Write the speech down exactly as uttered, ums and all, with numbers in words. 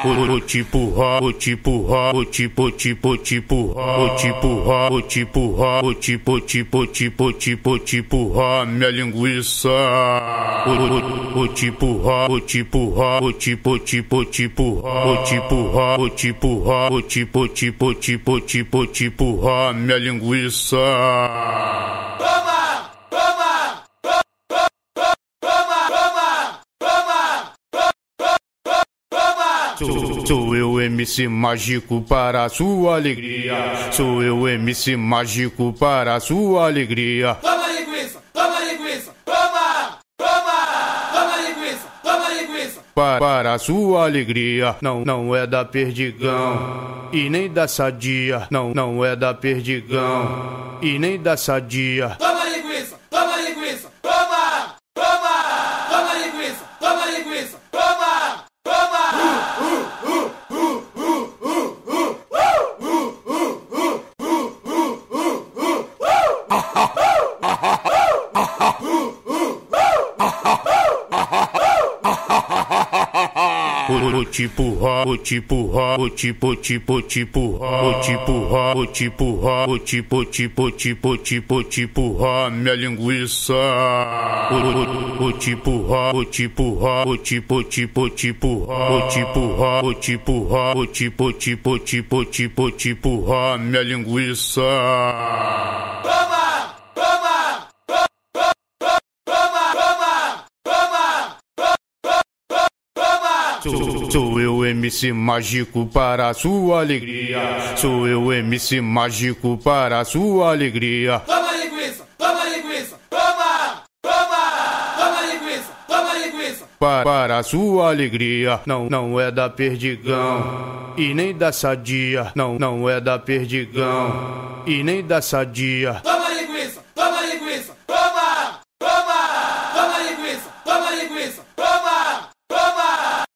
O tipo ra, o tipo ra, o tipo tipo tipo ra, o tipo ra, o tipo ra, o tipo tipo tipo tipo tipo ra, minha linguiça. O tipo ra, o tipo ra, o tipo tipo tipo ra, o tipo ra, o tipo ra, o tipo tipo tipo tipo tipo ra, minha linguiça. Toma, toma, toma, toma, toma, toma. Sou, sou eu M C mágico para a sua alegria. Sou eu M C mágico para a sua alegria. Toma linguiça, toma linguiça, toma, toma, toma linguiça, toma linguiça. Para, para a sua alegria, não, não é da Perdigão e nem da Sadia. Não, não é da Perdigão e nem da Sadia. Toma linguiça, toma linguiça, toma, toma, toma linguiça, toma linguiça, toma, toma. O tipo ra, o tipo ra, o tipo tipo tipo ra, o tipo ra, o tipo ra, o tipo tipo tipo tipo tipo ra, minha linguiça. O, o, o tipo ra, o tipo ra, o tipo tipo tipo ra, o tipo ra, o tipo ra, o tipo tipo tipo tipo tipo ra, minha linguiça. Toma, toma, toma, toma, toma, toma. Sou, sou eu M C mágico para a sua alegria. Sou eu M C mágico para a sua alegria. Toma linguiça, toma linguiça, toma, toma, toma linguiça, toma linguiça. Para, para a sua alegria, não, não é da Perdigão e nem da Sadia. Não, não é da Perdigão e nem da Sadia. Toma